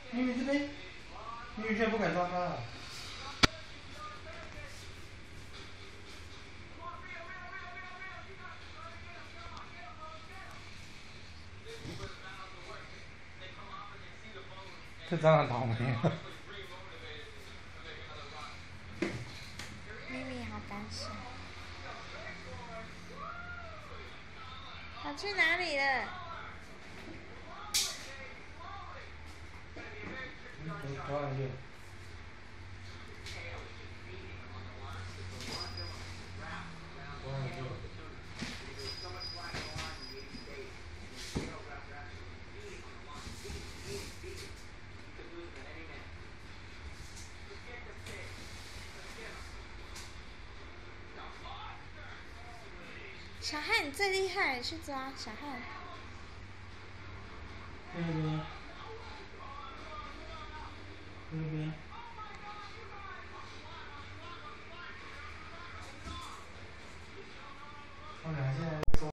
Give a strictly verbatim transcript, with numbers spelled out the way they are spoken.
咪咪这边，咪咪现在不敢抓他了。这蟑螂倒霉了。 咪咪好胆小，跑去哪里了？ 嗯，抓上去。抓上去。 小汉，你最厉害，去抓小汉。 在那边。在那边。